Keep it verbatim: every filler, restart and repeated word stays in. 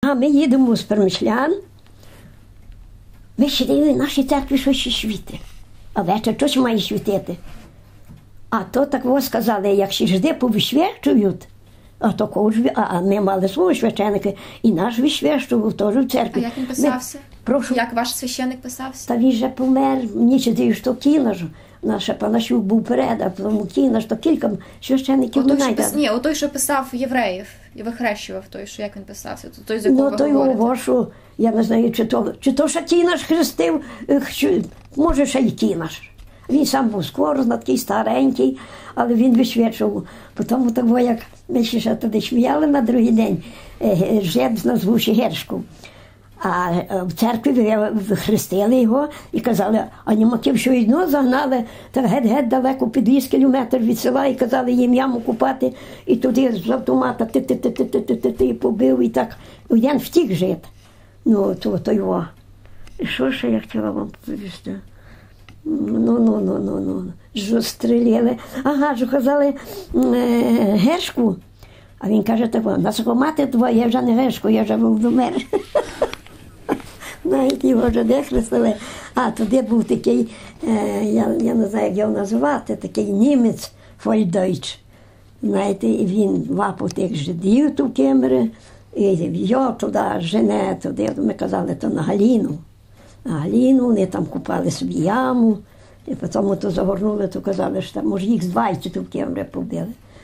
А ми їдемо з Перемишлян. Ви ще дивили, в нашій церкві щось ще світить. А вечір щось має світити. А то так ось сказали, як ще жди повишвящують, а то кож, а ми мали свого священика, і наш вишвящував теж в церкві. А як він писався? Ми, прошу. Як ваш священник писався? Та він же помер, мені ще дивиш, що Кінаш, наш Панасюк був перед, а тому Кінаш, то кілька священників О, той, не що пис... знайдемо. Ні, о той, що писав євреїв і вихрещував той, що як він писався, то той, з якого Ну, ви то говорите. його, що, я не знаю, чи то, чи то ще Кінаш хрестив, чи, може ще й Кінаш. Він сам був скорозна, такий старенький, але він висвячував. Потім того, як ми ще тоді сміяли на другий день, жеб назвавши Гершков. А в церкві хрестили його і казали, а німаків що одно загнали, так геть-геть далеко, під вісім кілометрів від села, і казали їм яму купати, і туди з автомата ти-ти-ти-ти-ти-ти побив, і так один втік жити. Ну, то, то його. І що ще я хотіла вам повісти? Ну, ну, ну, ну, ну, що стріляли. Ага, що казали Гершку. А він каже, так, на мати твоя, я вже не Гершку, я вже Володимир. Навіть його вже не хрестили. А туди був такий, я, я не знаю, як його називати, такий німець, Фольдойч. Знаєте, і він лапав тих жидів ту Кемери, і його туди, жене туди, ми казали, то на Галіну. На Галіну, вони там купали собі яму, і потім то загорнули, то казали, що там, може, їх з двадцять в Кемри побили.